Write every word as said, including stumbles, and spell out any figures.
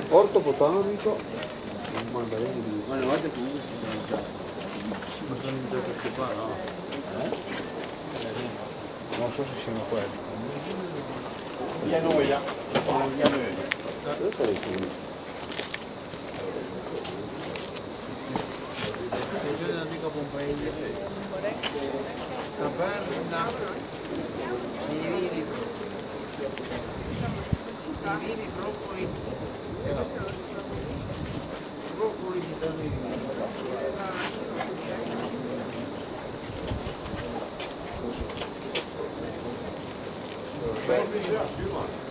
Orto botanico, un mandarino di... Ma le volte comunque si sono già. Ma sono in già questi qua, no? Eh? Non so se siano quelli. Via Noia. Via Noia. Questo è il primo. L'antica Pompeia. Caverna. I vini. I vini, broccoli. Broccoli di Tamini. Beh,